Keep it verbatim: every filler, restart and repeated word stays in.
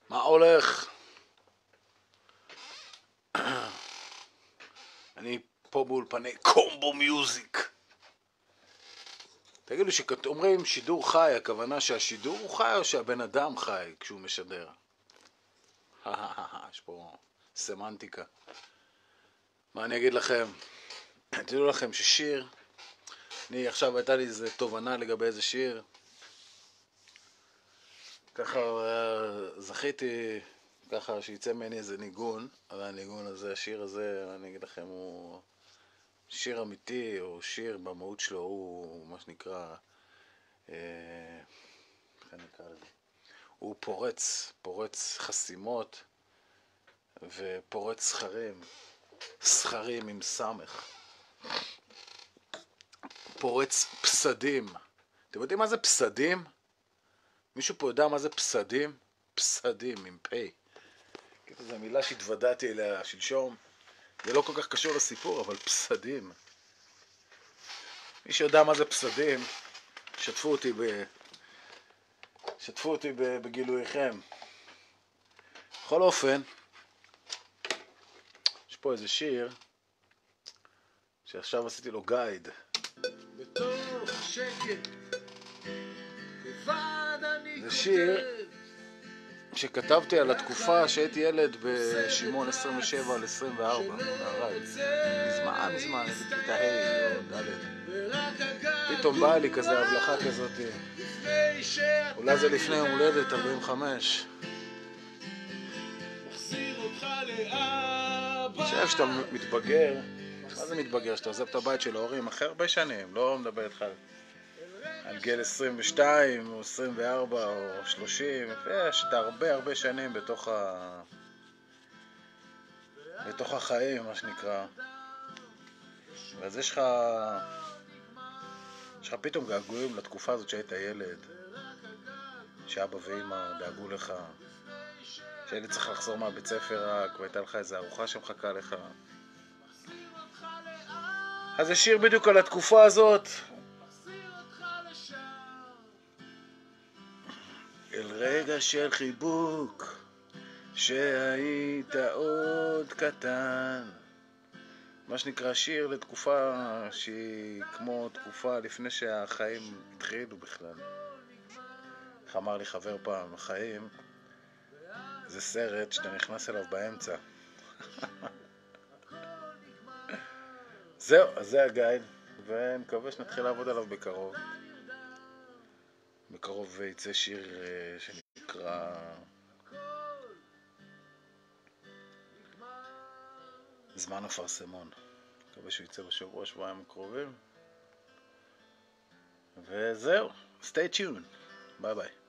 מה הולך? אני פה באולפני קומבו מיוזיק. תגידו, שאומרים שידור חי, הכוונה שהשידור הוא חי או שהבן אדם חי כשהוא משדר? יש פה סמנטיקה. מה אני אגיד לכם? תדעו לכם ששיר, אני עכשיו הייתה לי איזה תובנה לגבי איזה שיר, ככה זכיתי ככה שיצא ממני איזה ניגון, אבל הניגון הזה, השיר הזה, אני אגיד לכם, הוא שיר אמיתי, או שיר במהות שלו, הוא מה שנקרא, אה, איך אני אקרא לזה? הוא פורץ, פורץ חסימות ופורץ סחרים, סחרים עם סמך, פורץ פסדים. אתם יודעים מה זה פסדים? מישהו פה יודע מה זה פסדים? פסדים עם פי. זו מילה שהתוודעתי אליה שלשום. זה לא כל כך קשור לסיפור, אבל פסדים. מי שיודע מה זה פסדים, שתפו אותי ב... שתפו אותי בגילויכם. בכל אופן, יש פה איזה שיר שעכשיו עשיתי לו גייד. בתוך שקט זה שיר שכתבתי על התקופה שהייתי ילד בשימון עשרים ושבע על עשרים וארבע מהרייד. מזמן מזמן, איזה כיתה ה' או ד'. פתאום באה לי כזה הבלחה כזאת, אולי זה לפני יום הולדת ארבעים וחמש. עכשיו שאתה מתבגר, מה זה מתבגר? שאתה עוזב את הבית של ההורים אחרי הרבה שנים, לא מדבר איתך על גיל עשרים ושתיים או עשרים וארבע או שלושים, יש הרבה הרבה שנים בתוך ה... בתוך החיים, מה שנקרא. ואז יש לך יש לך פתאום געגועים לתקופה הזאת שהיית ילד, שאבא ואמא דאגו לך, שהילד צריך לחזור מהבית ספר רק והייתה לך איזו ארוחה שמחכה לך. אז זה שיר בדיוק על התקופה הזאת, אל רגע של חיבוק שהיית עוד קטן. מה שנקרא שיר לתקופה שהיא כמו תקופה לפני שהחיים התחילו בכלל. איך אמר לי חבר פעם, החיים זה סרט שאתה נכנס אליו באמצע. זהו, אז זה הגייד, ונקווה שנתחיל לעבוד עליו בקרוב. בקרוב יצא שיר שנקרא זמן אפרסמון. מקווה שהוא יצא בשבוע, שבועיים הקרובים. וזהו, stay tuned. ביי ביי.